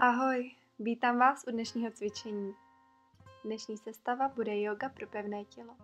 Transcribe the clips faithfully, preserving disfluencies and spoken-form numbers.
Ahoj, vítám vás u dnešního cvičení. Dnešní sestava bude yoga pro pevné tělo.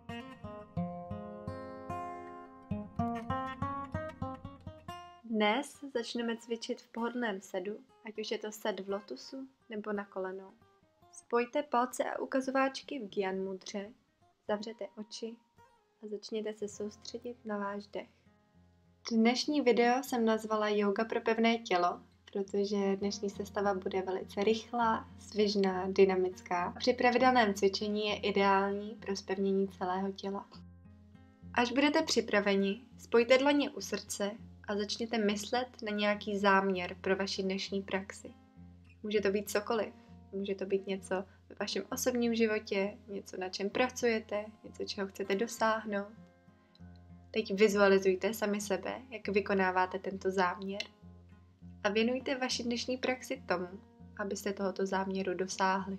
Dnes začneme cvičit v pohodlném sedu, ať už je to sed v lotusu nebo na kolenou. Spojte palce a ukazováčky v Gyan mudře, zavřete oči a začněte se soustředit na váš dech. Dnešní video jsem nazvala Yoga pro pevné tělo, protože dnešní sestava bude velice rychlá, svižná, dynamická. Při pravidelném cvičení je ideální pro zpevnění celého těla. Až budete připraveni, spojte dlaně u srdce a začněte myslet na nějaký záměr pro vaši dnešní praxi. Může to být cokoliv. Může to být něco ve vašem osobním životě, něco, na čem pracujete, něco, čeho chcete dosáhnout. Teď vizualizujte sami sebe, jak vykonáváte tento záměr a věnujte vaši dnešní praxi tomu, abyste tohoto záměru dosáhli.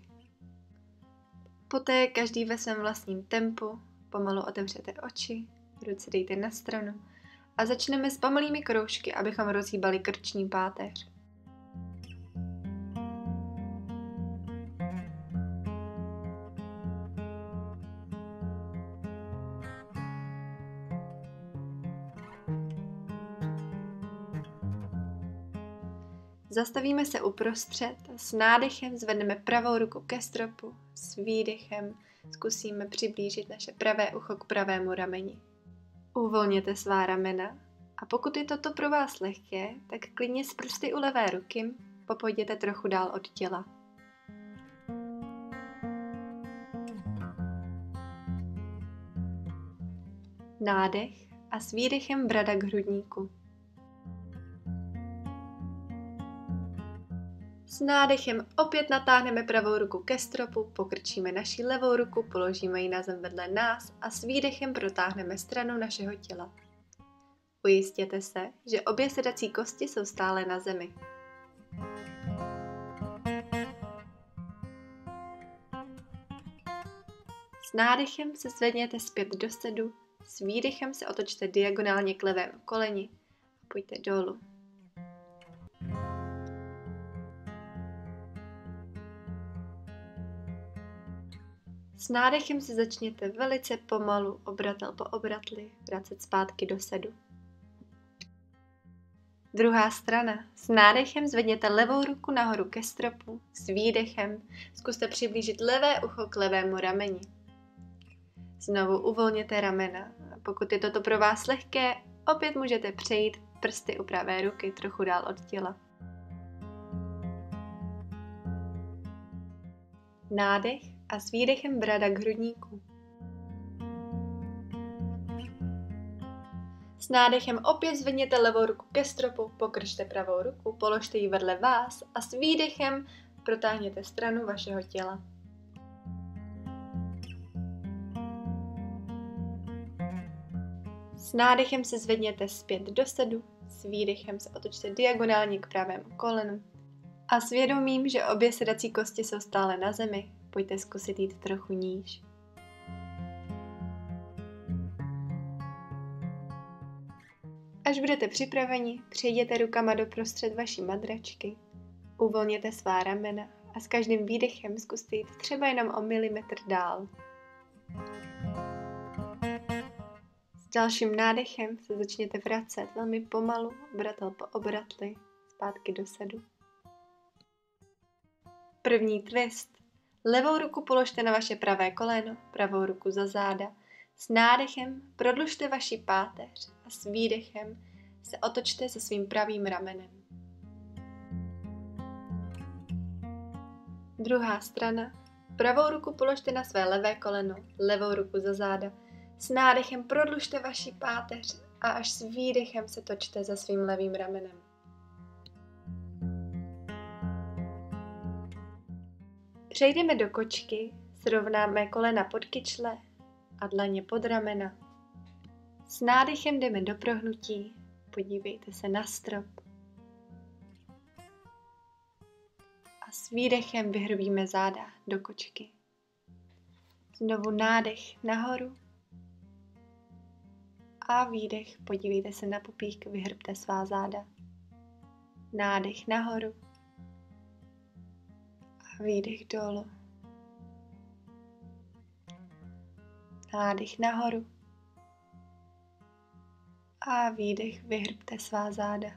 Poté každý ve svém vlastním tempu pomalu otevřete oči, ruce dejte na stranu a začneme s pomalými kroužky, abychom rozhýbali krční páteř. Zastavíme se uprostřed a s nádechem zvedneme pravou ruku ke stropu, s výdechem zkusíme přiblížit naše pravé ucho k pravému rameni. Uvolněte svá ramena a pokud je toto pro vás lehké, tak klidně s prsty u levé ruky popojděte trochu dál od těla. Nádech a s výdechem brada k hrudníku. S nádechem opět natáhneme pravou ruku ke stropu, pokrčíme naši levou ruku, položíme ji na zem vedle nás a s výdechem protáhneme stranu našeho těla. Ujistěte se, že obě sedací kosti jsou stále na zemi. S nádechem se zvedněte zpět do sedu, s výdechem se otočte diagonálně k levému koleni a pojďte dolů. S nádechem se začněte velice pomalu, obratel po obratli, vracet zpátky do sedu. Druhá strana. S nádechem zvedněte levou ruku nahoru ke stropu, s výdechem zkuste přiblížit levé ucho k levému rameni. Znovu uvolněte ramena. A pokud je toto pro vás lehké, opět můžete přejít prsty u pravé ruky trochu dál od těla. Nádech a s výdechem brada k hrudníku. S nádechem opět zvedněte levou ruku ke stropu, pokrčte pravou ruku, položte ji vedle vás a s výdechem protáhněte stranu vašeho těla. S nádechem se zvedněte zpět do sedu, s výdechem se otočte diagonálně k pravému kolenu a s vědomím, že obě sedací kosti jsou stále na zemi, pojďte zkusit jít trochu níž. Až budete připraveni, přejděte rukama doprostřed vaší madračky, uvolněte svá ramena a s každým výdechem zkuste jít třeba jenom o milimetr dál. S dalším nádechem se začněte vracet velmi pomalu, obratel po obratli, zpátky do sedu. První twist. Levou ruku položte na vaše pravé koleno, pravou ruku za záda. S nádechem prodlužte vaši páteř a s výdechem se otočte se svým pravým ramenem. Druhá strana. Pravou ruku položte na své levé koleno, levou ruku za záda. S nádechem prodlužte vaši páteř a až s výdechem se točte za svým levým ramenem. Přejdeme do kočky, srovnáme kolena pod kyčle a dlaně pod ramena. S nádechem jdeme do prohnutí, podívejte se na strop. A s výdechem vyhrubíme záda do kočky. Znovu nádech nahoru a výdech, podívejte se na pupík, vyhrbte svá záda. Nádech nahoru A výdech dolů. Nádech nahoru. A výdech, vyhrbte svá záda.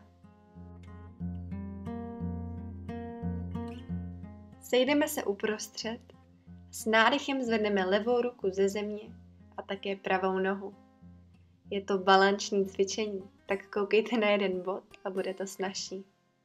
Sejdeme se uprostřed. S nádechem zvedneme levou ruku ze země a také pravou nohu. Je to balanční cvičení, tak koukejte na jeden bod a bude to snazší.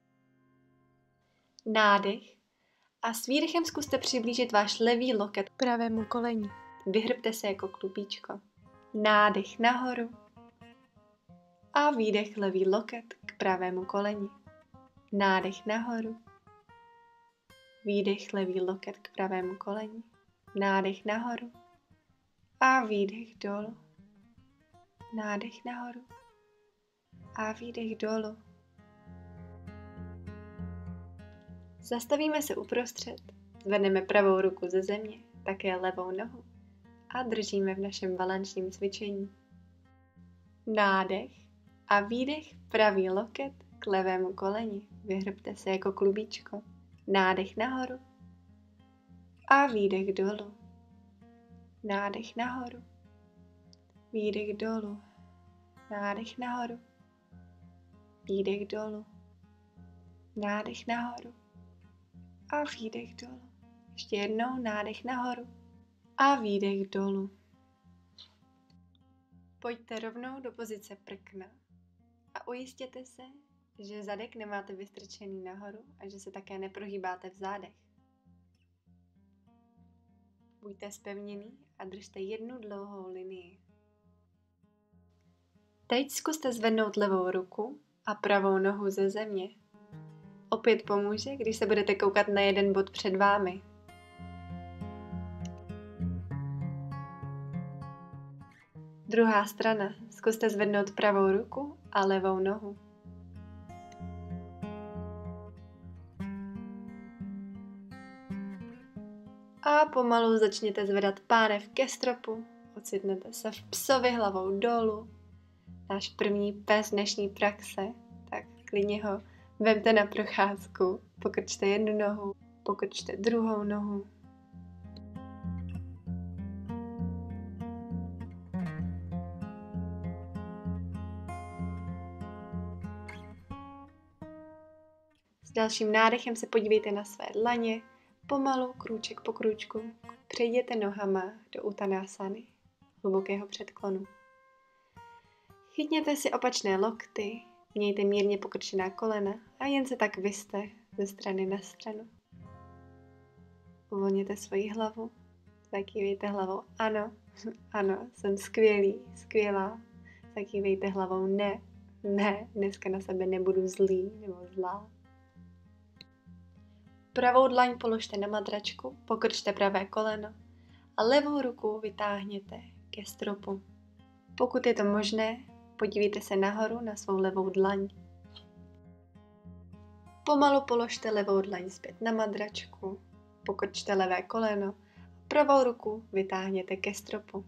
Nádech a s výdechem zkuste přiblížit váš levý loket k pravému koleni. Vyhrbte se jako klubíčko. Nádech nahoru a výdech, levý loket k pravému koleni. Nádech nahoru. Výdech, levý loket k pravému koleni. Nádech nahoru a výdech dolů. Nádech nahoru a výdech dolů. Zastavíme se uprostřed, zvedneme pravou ruku ze země, také levou nohu a držíme v našem balančním cvičení. Nádech a výdech, pravý loket k levému koleni. Vyhrbte se jako klubíčko. Nádech nahoru a výdech dolů. Nádech nahoru. Výdech dolů. Nádech nahoru. Výdech dolů. Nádech nahoru. A výdech dolů. Ještě jednou nádech nahoru. A výdech dolů. Pojďte rovnou do pozice prkna a ujistěte se, že zadek nemáte vystrčený nahoru a že se také neprohýbáte v zádech. Buďte zpevněný a držte jednu dlouhou linii. Teď zkuste zvednout levou ruku a pravou nohu ze země. Opět pomůže, když se budete koukat na jeden bod před vámi. Druhá strana. Zkuste zvednout pravou ruku a levou nohu. A pomalu začněte zvedat pánev ke stropu. Ocitnete se v psovi hlavou dolů. Náš první pes dnešní praxe, tak klidně ho vemte na procházku. Pokrčte jednu nohu, pokrčte druhou nohu. S dalším nádechem se podívejte na své dlaně. Pomalu, krůček po krůčku, přejděte nohama do Uttanasany, hlubokého předklonu. Chytněte si opačné lokty, mějte mírně pokrčená kolena a jen se tak vyste ze strany na stranu. Uvolněte svoji hlavu, zakývejte hlavou ano, ano, jsem skvělý, skvělá. Zakývejte hlavou ne, ne, dneska na sebe nebudu zlý nebo zlá. Pravou dlaň položte na madračku, pokrčte pravé koleno a levou ruku vytáhněte ke stropu. Pokud je to možné, podívejte se nahoru na svou levou dlaň. Pomalu položte levou dlaň zpět na madračku, pokrčte levé koleno a pravou ruku vytáhněte ke stropu.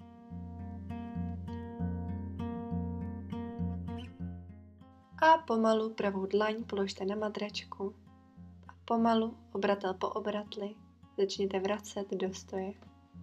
A pomalu pravou dlaň položte na madračku. Pomalu, obratel po obratli, začněte vracet do stoje.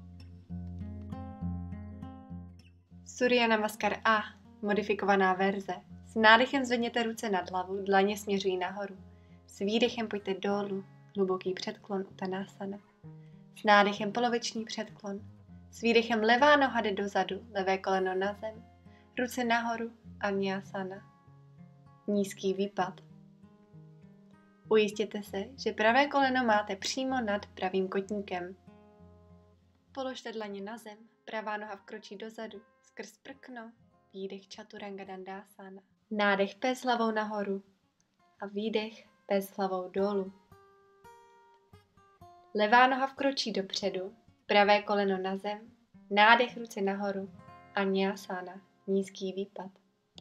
Surya Namaskar A, modifikovaná verze. S nádechem zvedněte ruce nad hlavu, dlaně směřují nahoru. S výdechem pojďte dolů, hluboký předklon Uttanasana. S nádechem poloviční předklon. S výdechem levá noha jde dozadu, levé koleno na zem, ruce nahoru, Anyasana. Nízký výpad. Ujistěte se, že pravé koleno máte přímo nad pravým kotníkem. Položte dlaně na zem, pravá noha vkročí dozadu, skrz prkno, výdech Chaturanga Dandasana. Nádech pes hlavou nahoru a výdech pes hlavou dolů. Levá noha vkročí dopředu, pravé koleno na zem, nádech ruce nahoru, Anyasana, nízký výpad.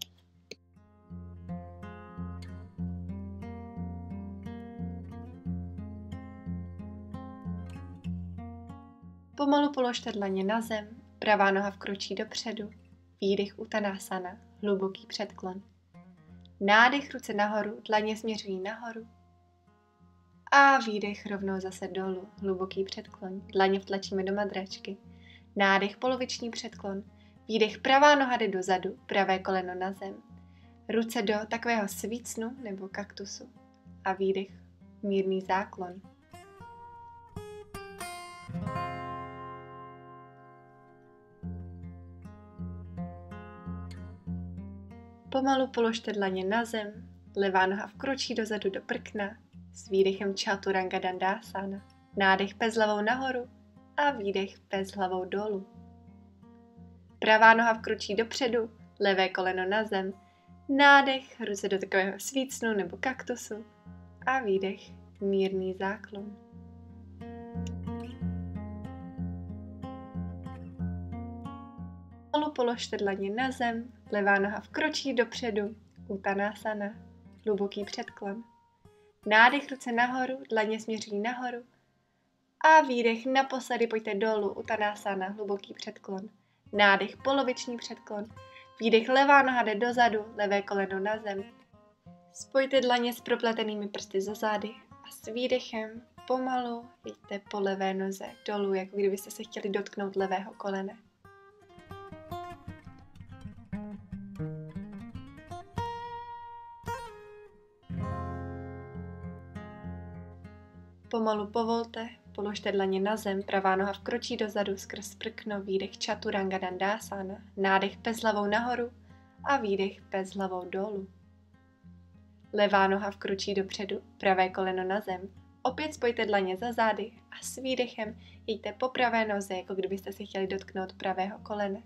Pomalu položte dlaně na zem, pravá noha vkročí dopředu, výdech Uttanasana, hluboký předklon. Nádech ruce nahoru, dlaně směřují nahoru. A výdech rovnou zase dolů, hluboký předklon, dlaně vtlačíme do madračky. Nádech, poloviční předklon, výdech, pravá noha jde dozadu, pravé koleno na zem. Ruce do takového svícnu nebo kaktusu a výdech, mírný záklon. Pomalu položte dlaně na zem, levá noha vkročí dozadu do prkna, s výdechem Chaturanga Dandasana. Nádech pes hlavou nahoru a výdech pes hlavou dolů. Pravá noha vkročí dopředu, levé koleno na zem. Nádech, ruce do takového svícnu nebo kaktusu a výdech, mírný záklon. Pomalu položte dlaně na zem, levá noha vkročí dopředu, Uttanasana, hluboký předklon. Nádech, ruce nahoru, dlaně směřují nahoru a výdech, naposledy pojďte dolů, Uttanasana, hluboký předklon. Nádech, poloviční předklon, výdech, levá noha jde dozadu, levé koleno na zem. Spojte dlaně s propletenými prsty za zády a s výdechem pomalu jděte po levé noze dolů, jako kdybyste se chtěli dotknout levého kolene. Pomalu povolte, položte dlaně na zem, pravá noha vkročí dozadu skrz prkno, výdech Chaturanga Dandasana, nádech pes hlavou nahoru a výdech pes hlavou dolů. Levá noha vkročí dopředu, pravé koleno na zem. Opět spojte dlaně za zády a s výdechem jděte po pravé noze, jako kdybyste se chtěli dotknout pravého kolene.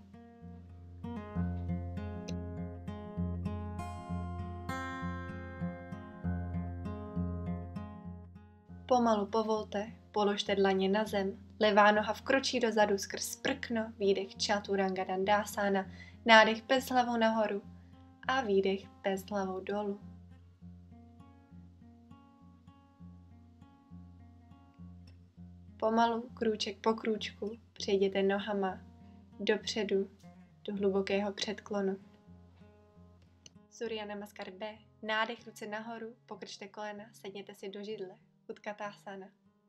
Pomalu povolte, položte dlaně na zem, levá noha vkročí dozadu skrz prkno, výdech Chaturanga Dandasana, nádech pes hlavou nahoru a výdech pes hlavou dolů. Pomalu, krůček po krůčku, přejděte nohama dopředu do hlubokého předklonu. Surya Namaskar B. Nádech, ruce nahoru, pokrčte kolena, sedněte si do židle. Utkatasana.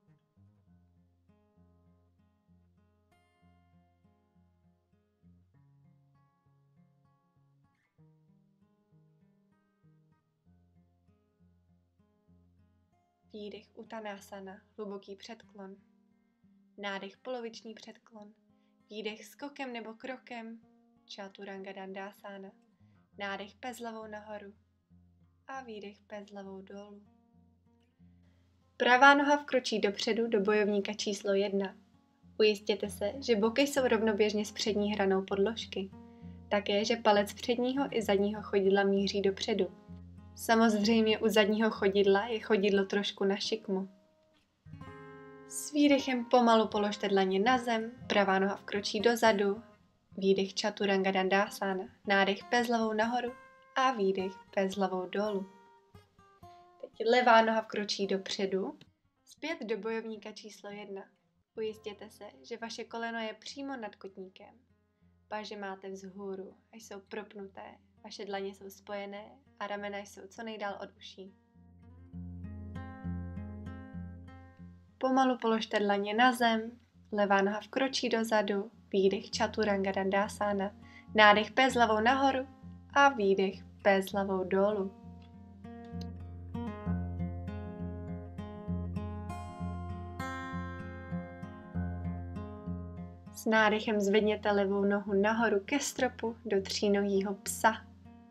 Výdech Uttanasana, hluboký předklon. Nádech, poloviční předklon. Výdech skokem nebo krokem, Chaturanga Dandasana. Nádech pes hlavou nahoru a výdech pes hlavou dolů. Pravá noha vkročí dopředu do bojovníka číslo jedna. Ujistěte se, že boky jsou rovnoběžně s přední hranou podložky. Také, že palec předního i zadního chodidla míří dopředu. Samozřejmě u zadního chodidla je chodidlo trošku na šikmu. S výdechem pomalu položte dlaně na zem, pravá noha vkročí dozadu, výdech Chaturanga Dandasana, nádech pes hlavou nahoru a výdech pes hlavou dolů. Teď levá noha vkročí dopředu, zpět do bojovníka číslo jedna. Ujistěte se, že vaše koleno je přímo nad kotníkem. Paže máte vzhůru a jsou propnuté, vaše dlaně jsou spojené a ramena jsou co nejdál od uší. Pomalu položte dlaně na zem, levá noha vkročí dozadu, výdech Chaturanga Dandasana, nádech pes hlavou nahoru a výdech pes hlavou dolů. S nádechem zvedněte levou nohu nahoru ke stropu do třínohýho psa.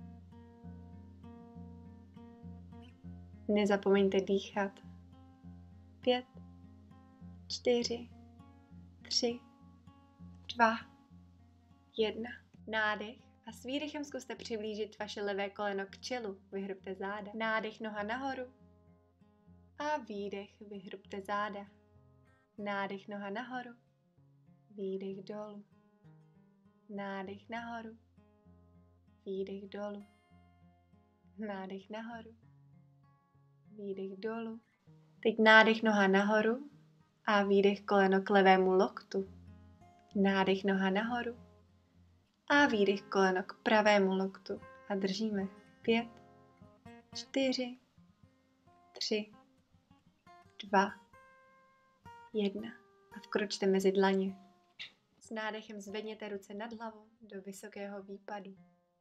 Nezapomeňte dýchat. Pět, čtyři, tři, dva, jedna. Nádech a s výdechem zkuste přiblížit vaše levé koleno k čelu. Vyhrubte záda. Nádech noha nahoru a výdech vyhrubte záda. Nádech noha nahoru. Výdech dolů. Nádech nahoru. Výdech dolů. Nádech nahoru. Výdech dolů. Teď nádech noha nahoru a výdech koleno k levému loktu. Nádech noha nahoru a výdech koleno k pravému loktu. A držíme. Pět, čtyři, tři, dva, jedna a vkročte mezi dlaně. S nádechem zvedněte ruce nad hlavu do vysokého výpadu.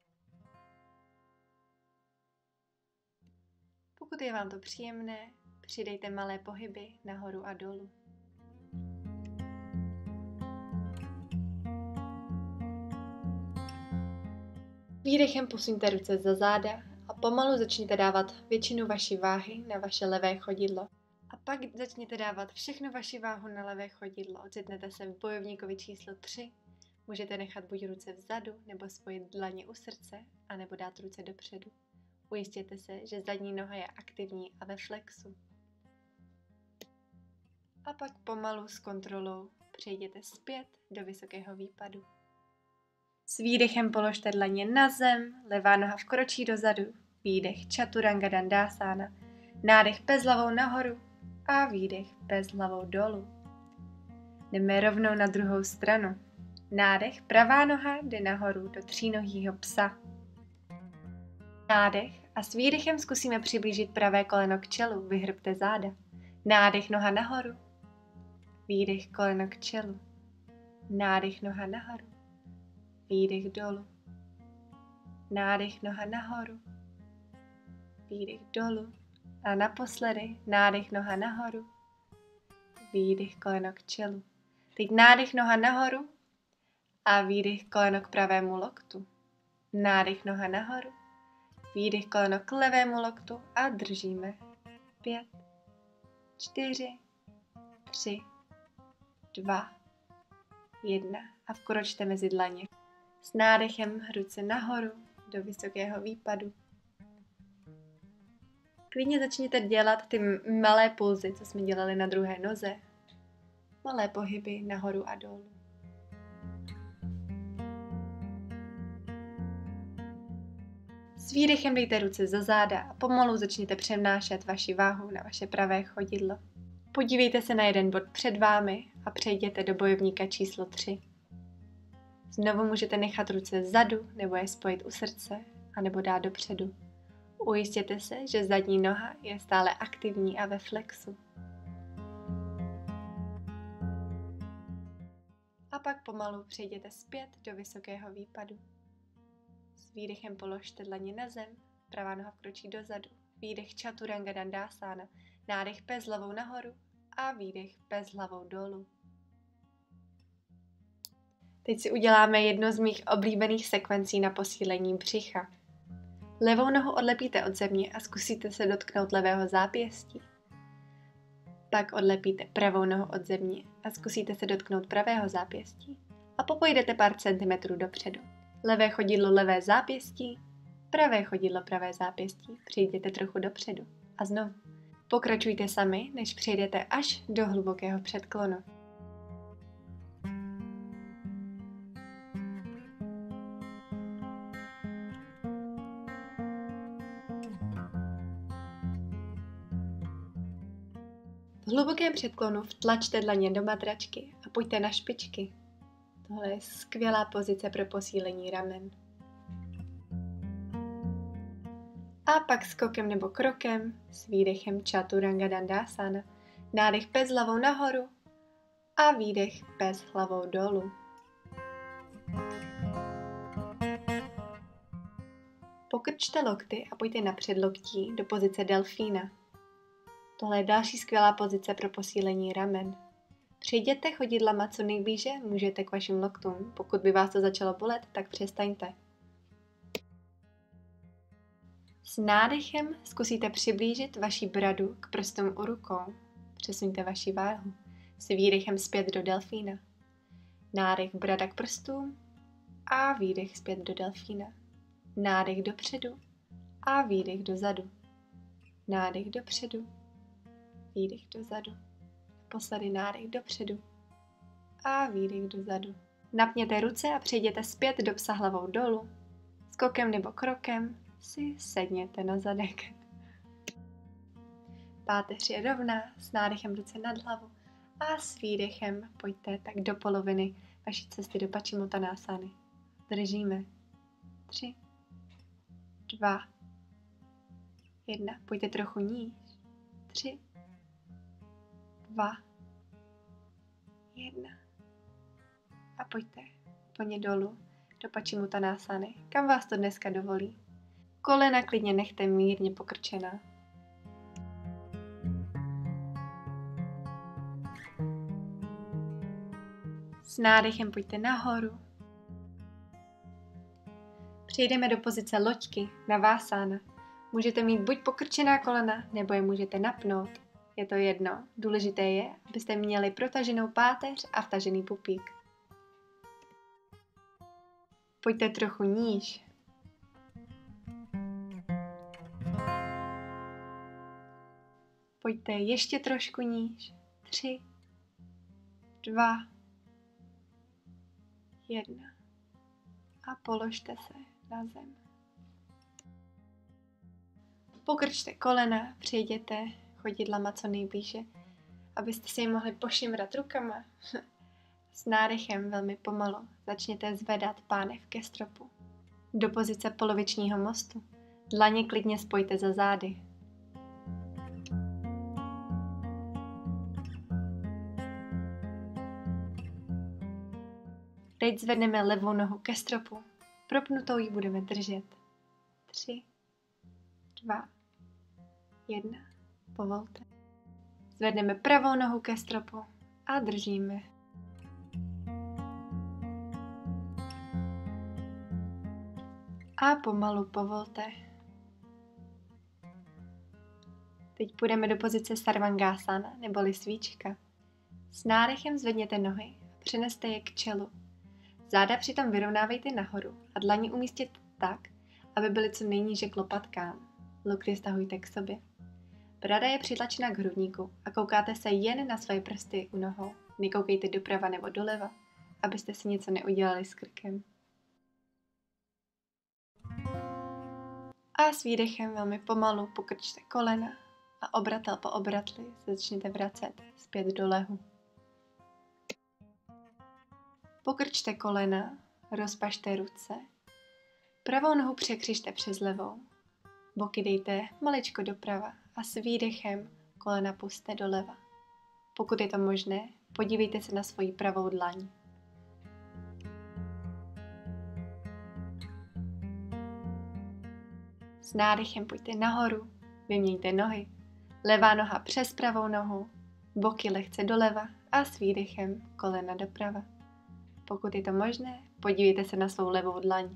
Pokud je vám to příjemné, přidejte malé pohyby nahoru a dolů. Výdechem posuňte ruce za záda a pomalu začněte dávat většinu vaší váhy na vaše levé chodidlo. A pak začněte dávat všechnu vaši váhu na levé chodidlo. Ocitnete se v bojovníkovi číslo tři. Můžete nechat buď ruce vzadu, nebo spojit dlaně u srdce, anebo dát ruce dopředu. Ujistěte se, že zadní noha je aktivní a ve flexu. A pak pomalu s kontrolou přejděte zpět do vysokého výpadu. S výdechem položte dlaně na zem, levá noha vkročí dozadu, výdech Chaturanga Dandasana, nádech pes hlavou nahoru a výdech pes hlavou dolů. Jdeme rovnou na druhou stranu. Nádech, pravá noha jde nahoru do třínohýho psa. Nádech a s výdechem zkusíme přiblížit pravé koleno k čelu, vyhrbte záda. Nádech, noha nahoru, výdech, koleno k čelu. Nádech, noha nahoru, výdech dolů. Nádech, noha nahoru, výdech dolů. A naposledy nádech, noha nahoru, výdech, koleno k čelu. Teď nádech, noha nahoru a výdech, koleno k pravému loktu. Nádech, noha nahoru, výdech, koleno k levému loktu a držíme. Pět, čtyři, tři, dva, jedna a vkročte mezi dlaně. S nádechem ruce nahoru do vysokého výpadu. Klidně začněte dělat ty malé pulzy, co jsme dělali na druhé noze. Malé pohyby nahoru a dolů. S výdechem dejte ruce za záda a pomalu začněte přenášet vaši váhu na vaše pravé chodidlo. Podívejte se na jeden bod před vámi a přejděte do bojovníka číslo tři. Znovu můžete nechat ruce vzadu nebo je spojit u srdce anebo dát dopředu. Ujistěte se, že zadní noha je stále aktivní a ve flexu. A pak pomalu přejděte zpět do vysokého výpadu. S výdechem položte dlaně na zem, pravá noha vkročí dozadu, výdech Chaturanga Dandasana, nádech pes hlavou nahoru a výdech pes hlavou dolů. Teď si uděláme jedno z mých oblíbených sekvencí na posílení břicha. Levou nohu odlepíte od země a zkusíte se dotknout levého zápěstí. Pak odlepíte pravou nohu od země a zkusíte se dotknout pravého zápěstí a popojdete pár centimetrů dopředu. Levé chodidlo levé zápěstí, pravé chodidlo pravé zápěstí, přejděte trochu dopředu a znovu. Pokračujte sami, než přejdete až do hlubokého předklonu. V hlubokém předklonu vtlačte dlaně do matračky a pojďte na špičky. Tohle je skvělá pozice pro posílení ramen. A pak skokem nebo krokem s výdechem Chaturanga Dandasana. Nádech pes hlavou nahoru a výdech pes hlavou dolů. Pokrčte lokty a pojďte na předloktí do pozice delfína. Tohle je další skvělá pozice pro posílení ramen. Přijděte chodidlama co nejblíže můžete k vašim loktům. Pokud by vás to začalo bolet, tak přestaňte. S nádechem zkusíte přiblížit vaši bradu k prstům u rukou. Přesuňte vaši váhu. S výdechem zpět do delfína. Nádech brada k prstům a výdech zpět do delfína. Nádech dopředu a výdech dozadu. Nádech dopředu, výdech dozadu. Posledy nádech dopředu a výdech dozadu. Napněte ruce a přejděte zpět do psa hlavou dolů. Skokem nebo krokem si sedněte na zadek. Páteř je rovná, s nádechem ruce nad hlavu a s výdechem pojďte tak do poloviny vaší cesty do Paschimottanasany. Držíme. Tři, dva, jedna. Pojďte trochu níž. Tři, dva, jedna. A pojďte plně dolů do Pačimuttanásany, kam vás to dneska dovolí. Kolena klidně nechte mírně pokrčená. S nádechem pojďte nahoru. Přejdeme do pozice loďky na vásána. Můžete mít buď pokrčená kolena, nebo je můžete napnout. Je to jedno. Důležité je, abyste měli protaženou páteř a vtažený pupík. Pojďte trochu níž. Pojďte ještě trošku níž. Tři, dva, jedna. A položte se na zem. Pokrčte kolena, přejděte chodidlama co nejblíže, abyste si je mohli pošimrat rukama. S nádechem velmi pomalu začněte zvedat pánev ke stropu. Do pozice polovičního mostu. Dlaně klidně spojte za zády. Teď zvedneme levou nohu ke stropu. Propnutou ji budeme držet. Tři, dva, jedna. Povolte. Zvedneme pravou nohu ke stropu a držíme. A pomalu povolte. Teď půjdeme do pozice Sarvangasana, neboli svíčka. S nádechem zvedněte nohy a přeneste je k čelu. Záda přitom vyrovnávejte nahoru a dlaně umístěte tak, aby byly co nejníže k lopatkám. Lokty stahujte k sobě. Brada je přitlačena k hrudníku a koukáte se jen na své prsty u nohou. Nekoukejte doprava nebo doleva, abyste si něco neudělali s krkem. A s výdechem velmi pomalu pokrčte kolena a obratel po obratli začněte vracet zpět do lehu. Pokrčte kolena, rozpažte ruce, pravou nohu překřižte přes levou, boky dejte maličko doprava a s výdechem kolena pusťte doleva. Pokud je to možné, podívejte se na svoji pravou dlaň. S nádechem pojďte nahoru, vyměňte nohy, levá noha přes pravou nohu, boky lehce doleva a s výdechem kolena doprava. Pokud je to možné, podívejte se na svou levou dlaň.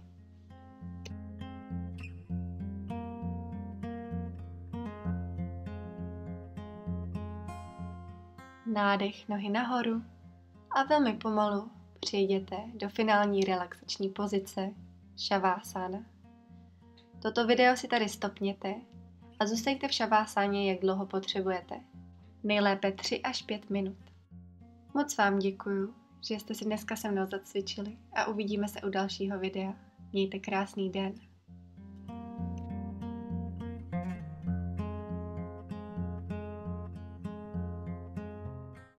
Nádech nohy nahoru a velmi pomalu přejděte do finální relaxační pozice Šavásana. Toto video si tady stopněte a zůstaňte v šavásáně, jak dlouho potřebujete. Nejlépe tři až pět minut. Moc vám děkuju, že jste si dneska se mnou zacvičili a uvidíme se u dalšího videa. Mějte krásný den.